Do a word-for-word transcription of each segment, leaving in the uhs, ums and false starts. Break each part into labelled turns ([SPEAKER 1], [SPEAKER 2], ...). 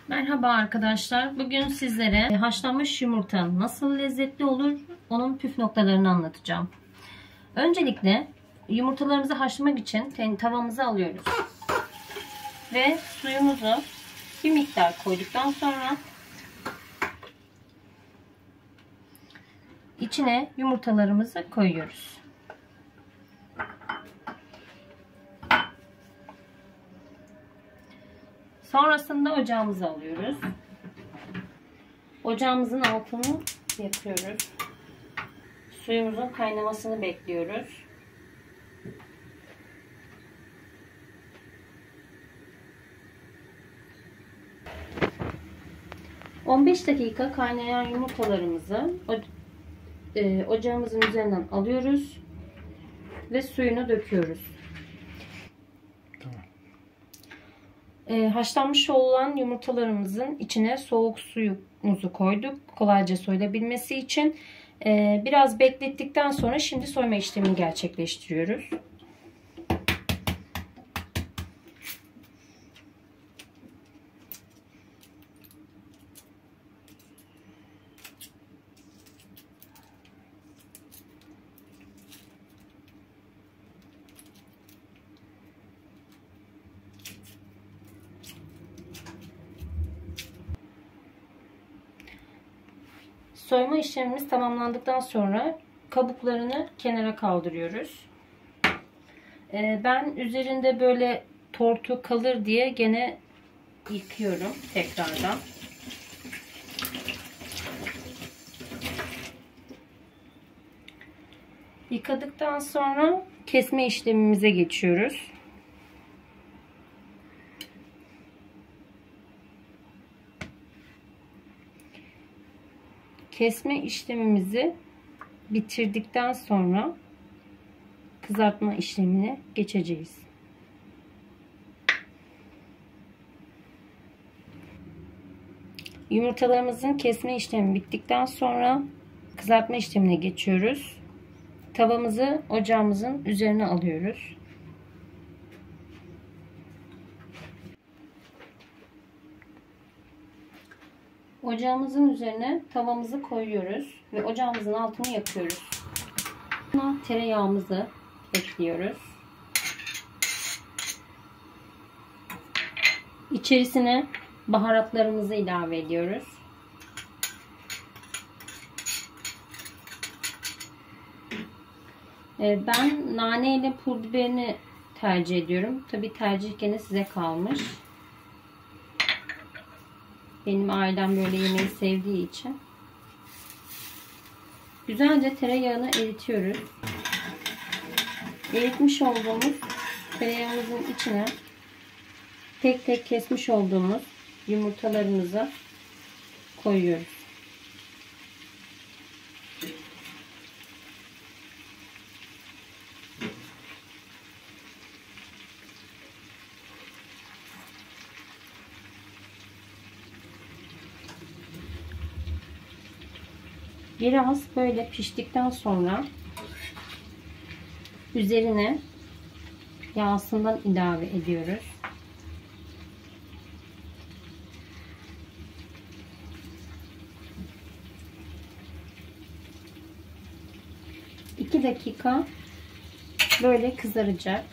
[SPEAKER 1] Merhaba arkadaşlar. Bugün sizlere haşlanmış yumurta nasıl lezzetli olur, onun püf noktalarını anlatacağım. Öncelikle yumurtalarımızı haşlamak için tavamızı alıyoruz. Ve suyumuzu bir miktar koyduktan sonra içine yumurtalarımızı koyuyoruz. Sonrasında ocağımızı alıyoruz. Ocağımızın altını yakıyoruz. Suyumuzun kaynamasını bekliyoruz. on beş dakika kaynayan yumurtalarımızı ocağımızın üzerinden alıyoruz ve suyunu döküyoruz. E, haşlanmış olan yumurtalarımızın içine soğuk suyumuzu koyduk. Kolayca soyulabilmesi için. E, biraz beklettikten sonra şimdi soyma işlemini gerçekleştiriyoruz. Soyma işlemimiz tamamlandıktan sonra kabuklarını kenara kaldırıyoruz. Ben üzerinde böyle tortu kalır diye gene yıkıyorum tekrardan. Yıkadıktan sonra kesme işlemimize geçiyoruz. Kesme işlemimizi bitirdikten sonra kızartma işlemine geçeceğiz. Yumurtalarımızın kesme işlemi bittikten sonra kızartma işlemine geçiyoruz. Tavamızı ocağımızın üzerine alıyoruz. Ocağımızın üzerine tavamızı koyuyoruz ve ocağımızın altını yakıyoruz. Buna tereyağımızı ekliyoruz. İçerisine baharatlarımızı ilave ediyoruz. Ben nane ile pul biberini tercih ediyorum. Tabii tercih gene size kalmış. Benim ailem böyle yemeği sevdiği için. Güzelce tereyağını eritiyoruz. Eritmiş olduğumuz tereyağımızın içine tek tek kesmiş olduğumuz yumurtalarımızı koyuyoruz. Biraz böyle piştikten sonra üzerine yağsından ilave ediyoruz. iki dakika böyle kızaracak.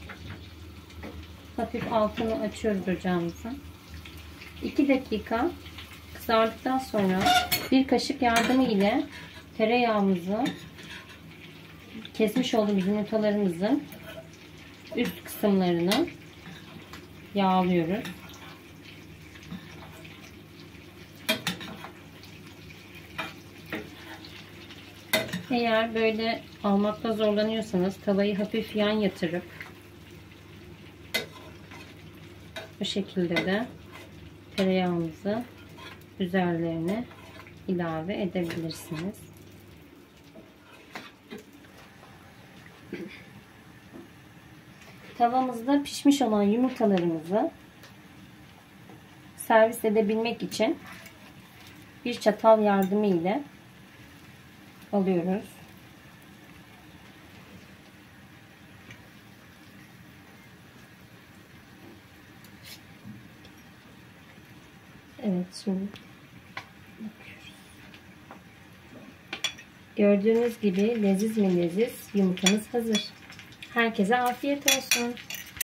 [SPEAKER 1] Hafif altını açıyoruz ocağımızın. iki dakika kızardıktan sonra bir kaşık yardımı ile tereyağımızı kesmiş olduğumuz yumurtalarımızın üst kısımlarını yağlıyoruz. Eğer böyle almakta zorlanıyorsanız tavayı hafif yan yatırıp bu şekilde de tereyağımızı üzerlerine ilave edebilirsiniz. Tavamızda pişmiş olan yumurtalarımızı servis edebilmek için bir çatal yardımı ile alıyoruz. Evet, şimdi bakıyoruz. Gördüğünüz gibi leziz mi leziz yumurtamız hazır. Herkese afiyet olsun.